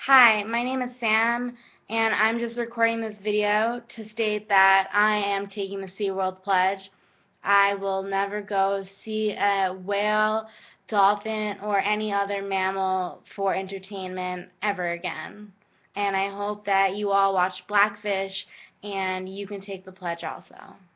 Hi, my name is Sam, and I'm just recording this video to state that I am taking the SeaWorld pledge. I will never go see a whale, dolphin, or any other mammal for entertainment ever again. And I hope that you all watch Blackfish and you can take the pledge also.